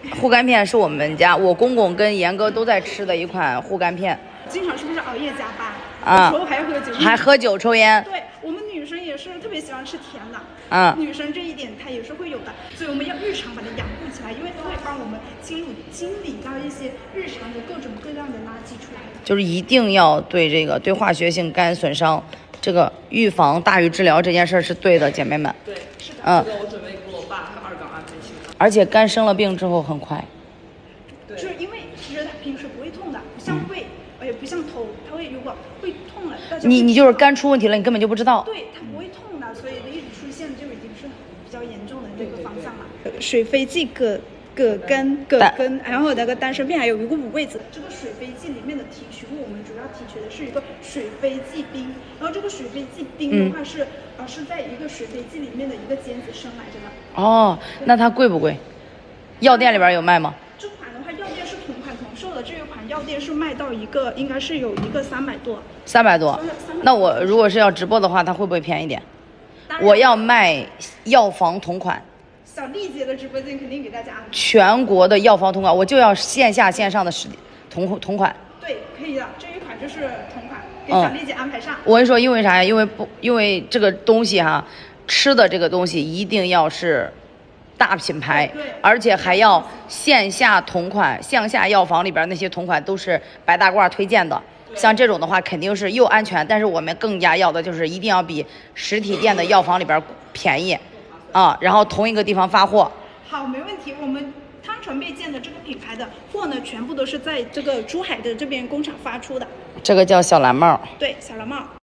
护肝片是我们家我公公跟严哥都在吃的一款护肝片。 经常是不是熬夜加班？ 啊， 有时候还喝酒， 还喝酒抽烟。 对，我们女生也是特别喜欢吃甜的。 女生这一点她也是会有的，所以我们要日常把它养护起来，因为它会帮我们清理到一些日常的各种各样的垃圾出来。 就是一定要对这个对化学性肝损伤，这个预防大于治疗这件事是对的，姐妹们。 对，是的。这个我准备给我爸和2杠安非清。 而且肝生了病之后很快。 对，就是因为其实它平时不会痛的，不像胃。也不像头，它会如果会痛了， 你就是肝出问题了，你根本就不知道。 对，它不会痛的，所以一直出现就已经是比较严重的这个方向了。水飞蓟、葛根，然后那个丹参片，还有一个五味子。这个水飞蓟里面的提取物，我们主要提取的是一个水飞蓟冰，然后这个水飞蓟冰的话是在一个水飞蓟里面的一个尖子生来着的。 哦，那它贵不贵？药店里边有卖吗？ 这款的话，药店是同款同售的，这一款药店是卖到一个应该是有一个300多。300多， 那我如果是要直播的话，它会不会便宜点？我要卖药房同款。 小丽姐的直播间肯定给大家安排。全国的药房同款，我就要线下线上的同款。 对，可以的，这一款就是同款，给小丽姐安排上。 我跟你说，因为啥呀？因为这个东西哈，吃的这个东西一定要是大品牌，而且还要线下同款，线下药房里边那些同款都是白大褂推荐的。像这种的话，肯定是又安全，但是我们更加要的就是一定要比实体店的药房里边便宜，然后同一个地方发货。 好，没问题。我们汤臣倍健的这个品牌的货呢，全部都是在这个珠海的这边工厂发出的。 这个叫小蓝帽。 对，小蓝帽。